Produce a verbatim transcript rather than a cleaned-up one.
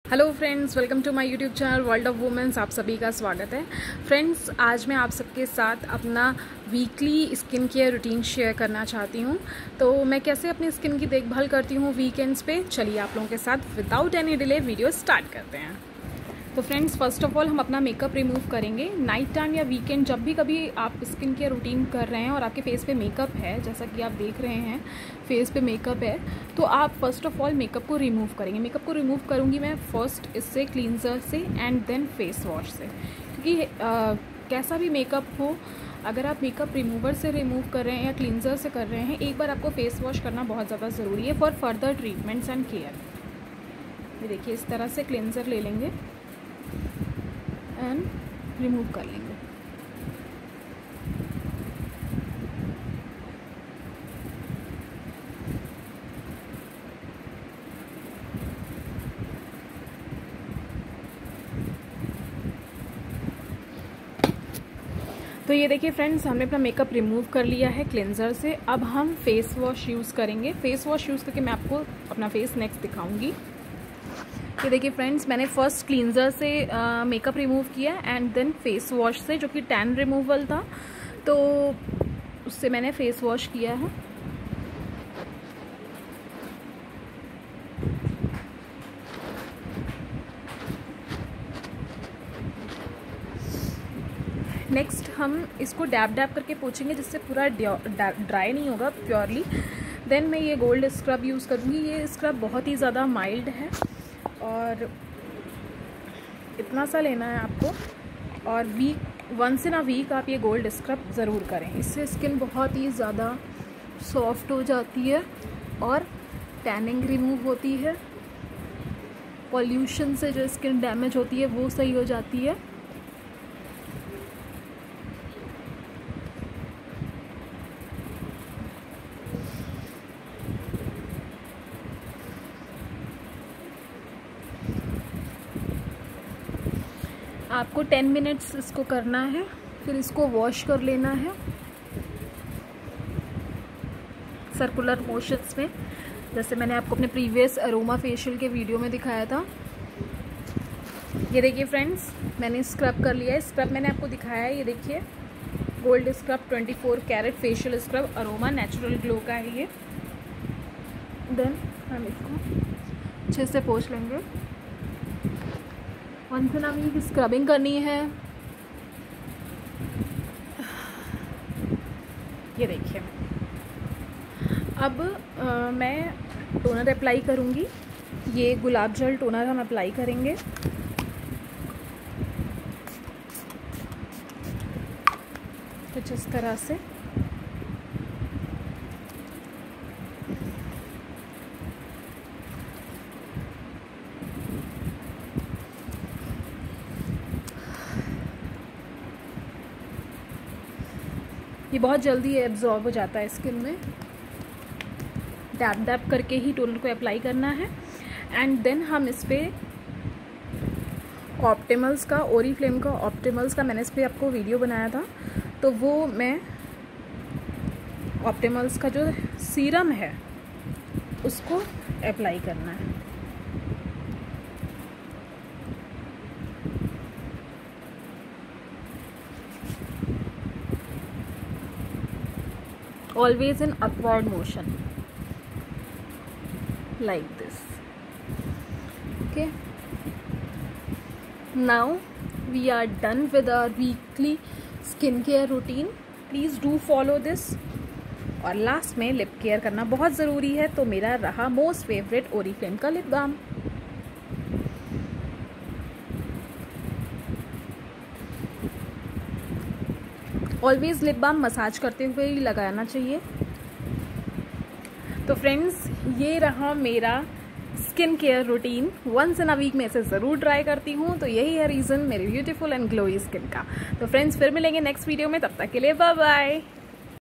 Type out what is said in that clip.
Hello friends, welcome to my YouTube channel world of women's. आप सभी का स्वागत है। फ्रेंड्स, आज मैं आप सबके साथ अपना weekly skin care routine share करना चाहती हूँ। तो मैं कैसे अपनी स्किन की देखभाल करती हूँ वीकेंड्स पे, चलिए आप लोगों के साथ without any delay video start करते हैं। तो फ्रेंड्स, फर्स्ट ऑफ ऑल हम अपना मेकअप रिमूव करेंगे। नाइट टाइम या वीकेंड जब भी कभी आप स्किन केयर रूटीन कर रहे हैं और आपके फेस पे मेकअप है, जैसा कि आप देख रहे हैं फेस पे मेकअप है, तो आप फर्स्ट ऑफ ऑल मेकअप को रिमूव करेंगे। मेकअप को रिमूव करूँगी मैं फर्स्ट इससे क्लींजर से एंड देन फेस वॉश से, क्योंकि आ, कैसा भी मेकअप हो, अगर आप मेकअप रिमूवर से रिमूव कर रहे हैं या क्लींजर से कर रहे हैं, एक बार आपको फेस वॉश करना बहुत ज़्यादा ज़रूरी है for further treatments and care. ये देखिए, इस तरह से क्लींजर ले लेंगे एंड रिमूव कर लेंगे। तो ये देखिए फ्रेंड्स, हमने अपना मेकअप रिमूव कर लिया है क्लेंजर से। अब हम फेस वॉश यूज़ करेंगे। फेस वॉश यूज़ करके मैं आपको अपना फेस नेक्स्ट दिखाऊंगी। ये देखिए फ्रेंड्स, मैंने फर्स्ट क्लींजर से मेकअप रिमूव किया एंड देन फेस वॉश से, जो कि टैन रिमूवल था, तो उससे मैंने फेस वॉश किया है। नेक्स्ट हम इसको डैब डैब करके पोंछेंगे, जिससे पूरा ड्राई नहीं होगा प्योरली। देन मैं ये गोल्ड स्क्रब यूज़ करूँगी। ये स्क्रब बहुत ही ज़्यादा माइल्ड है और इतना सा लेना है आपको, और week once in a week आप ये गोल्ड स्क्रब ज़रूर करें। इससे स्किन बहुत ही ज़्यादा सॉफ्ट हो जाती है और टैनिंग रिमूव होती है। पॉल्यूशन से जो स्किन डैमेज होती है वो सही हो जाती है। आपको टेन मिनट्स इसको करना है, फिर इसको वॉश कर लेना है सर्कुलर मोशंस में, जैसे मैंने आपको अपने प्रीवियस अरोमा फेशियल के वीडियो में दिखाया था। ये देखिए फ्रेंड्स, मैंने स्क्रब कर लिया है। स्क्रब मैंने आपको दिखाया है, ये देखिए gold scrub twenty four carat facial scrub aroma natural glow का है ये। देन हम इसको अच्छे से पोंछ लेंगे। Once in a week scrubbing करनी है। ये देखिए, अब आ, मैं टोनर अप्लाई करूँगी। ये गुलाब जल टोनर हम अप्लाई करेंगे। कुछ इस तरह से ये बहुत जल्दी एब्जॉर्ब हो जाता है स्किन में। डैब डैब करके ही टोनर को अप्लाई करना है एंड देन हम इस पर ऑप्टिमल्स का, ओरिफ्लेम का ऑप्टिमल्स का मैंने इस पर आपको वीडियो बनाया था, तो वो मैं ऑप्टिमल्स का जो सीरम है उसको अप्लाई करना है। Always in upward motion like this. Okay, now we are done with our weekly skincare routine. Please do follow this. और लास्ट में लिप केयर करना बहुत ज़रूरी है, तो मेरा रहा मोस्ट फेवरेट ओरिफ्लेम का lip balm. Always lip balm massage करते हुए ही लगाना चाहिए। तो फ्रेंड्स, ये रहा मेरा skin care routine. Once in a week में इसे ज़रूर ट्राई करती हूँ, तो यही है रीज़न मेरी ब्यूटीफुल एंड ग्लोई स्किन का। तो फ्रेंड्स, फिर मिलेंगे नेक्स्ट वीडियो में, तब तक के लिए बाय बाय।